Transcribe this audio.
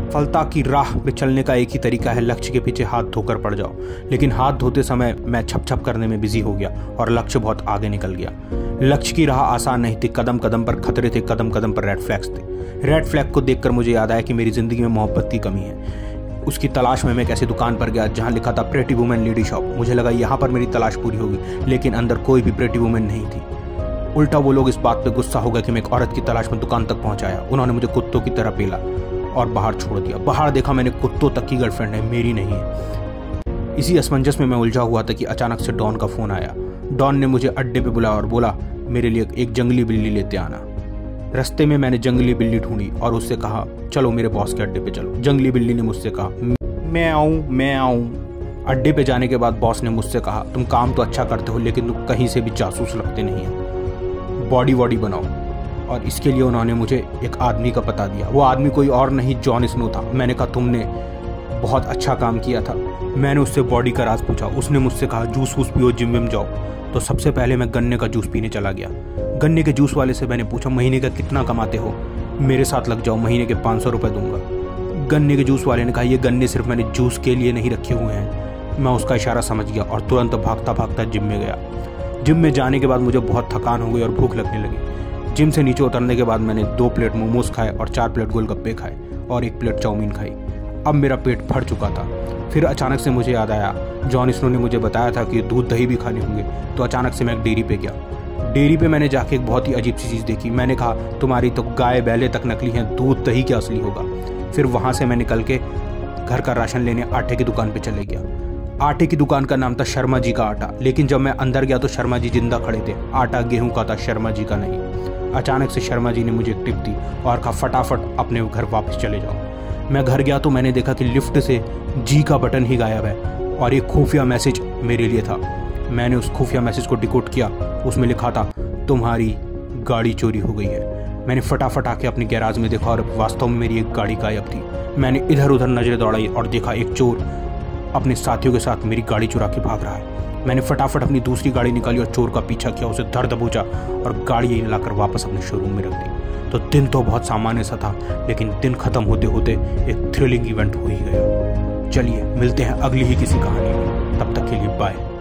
फलता की राह पे चलने का एक ही तरीका है, लक्ष्य के पीछे हाथ धोकर पड़ जाओ। लेकिन हाथ धोते समय मैं छप छप करने में बिजी हो गया और लक्ष्य बहुत आगे निकल गया। लक्ष्य की राह आसान नहीं थी, कदम कदम पर खतरे थे, कदम कदम पर रेड फ्लैग्स थे। रेड फ्लैग को देखकर मुझे याद आया कि मेरी जिंदगी में मोहब्बत की कमी है। उसकी तलाश में मैं एक ऐसी दुकान पर गया जहां लिखा था प्रेटी वुमेन लेडी शॉप। मुझे लगा यहाँ पर मेरी तलाश पूरी होगी, लेकिन अंदर कोई भी प्रेटी वुमेन नहीं थी। उल्टा वो लोग इस बात पे गुस्सा हो गए कि मैं एक औरत की तलाश में दुकान तक पहुंचाया। उन्होंने मुझे कुत्तों की तरह पेला और बाहर छोड़ दिया। बाहर देखा मैंने, कुत्तों तक की गर्लफ्रेंड है, मेरी नहीं है। इसी असमंजस में मैं उलझा हुआ था कि अचानक से डॉन का फोन आया। डॉन ने मुझे अड्डे पे बुलाया और बोला मेरे लिए एक जंगली बिल्ली लेते आना। रास्ते में मैंने जंगली बिल्ली ढूंढी और उससे कहा चलो मेरे बॉस के अड्डे पे चलो। जंगली बिल्ली ने मुझसे कहा मैं आऊं। अड्डे पे जाने के बाद बॉस ने मुझसे कहा तुम काम तो अच्छा करते हो, लेकिन तुम कहीं से भी जासूस लगते नहीं हो, बॉडी बनाओ। और इसके लिए उन्होंने मुझे एक आदमी का पता दिया। वो आदमी कोई और नहीं, जॉन स्नो था। मैंने कहा तुमने बहुत अच्छा काम किया था। मैंने उससे बॉडी का राज पूछा। उसने मुझसे कहा जूस वूस पियो, जिम विम जाओ। तो सबसे पहले मैं गन्ने का जूस पीने चला गया। गन्ने के जूस वाले से मैंने पूछा महीने का कितना कमाते हो, मेरे साथ लग जाओ, महीने के 500 रुपये दूंगा। गन्ने के जूस वाले ने कहा ये गन्ने सिर्फ मैंने जूस के लिए नहीं रखे हुए हैं। मैं उसका इशारा समझ गया और तुरंत भागता भागता जिम में गया। जिम में जाने के बाद मुझे बहुत थकान हो गई और भूख लगने लगी। जिम से नीचे उतरने के बाद मैंने 2 प्लेट मोमोज खाए और 4 प्लेट गोलगप्पे खाए और 1 प्लेट चाउमीन खाई। अब मेरा पेट भर चुका था। फिर अचानक से मुझे याद आया, जॉन स्नो ने मुझे बताया था कि दूध दही भी खाने होंगे। तो अचानक से मैं एक डेयरी पे गया। डेयरी पे मैंने जाके एक बहुत ही अजीब सी चीज़ देखी। मैंने कहा तुम्हारी तो गाय बैले तक नकली हैं, दूध दही क्या असली होगा। फिर वहाँ से मैं निकल के घर का राशन लेने आटे की दुकान पे चले गया। आटे की दुकान का नाम था शर्मा जी का आटा, लेकिन जब मैं अंदर गया तो शर्मा जी जिंदा खड़े थे। आटा गेहूं का था, शर्मा जी का नहीं। अचानक से शर्मा जी ने मुझे एक टिप दी और कहा फटाफट अपने घर वापस चले जाओ। मैं घर गया तो मैंने देखा कि लिफ्ट से जी का बटन ही गायब है और एक खुफिया मैसेज मेरे लिए था। मैंने उस खुफिया मैसेज को डिकोड किया। उसमें लिखा था तुम्हारी गाड़ी चोरी हो गई है। मैंने फटाफट आके अपने गैराज में देखा और वास्तव में मेरी एक गाड़ी गायब थी। मैंने इधर उधर नजरें दौड़ाई और देखा एक चोर अपने साथियों के साथ मेरी गाड़ी चुरा के भाग रहा है। मैंने फटाफट अपनी दूसरी गाड़ी निकाली और चोर का पीछा किया, उसे धर दबोचा और गाड़ी लाकर वापस अपने शोरूम में रख दी। तो दिन तो बहुत सामान्य सा था, लेकिन दिन खत्म होते होते एक थ्रिलिंग इवेंट हो ही गया। चलिए मिलते हैं अगली ही किसी कहानी में, तब तक के लिए बाय।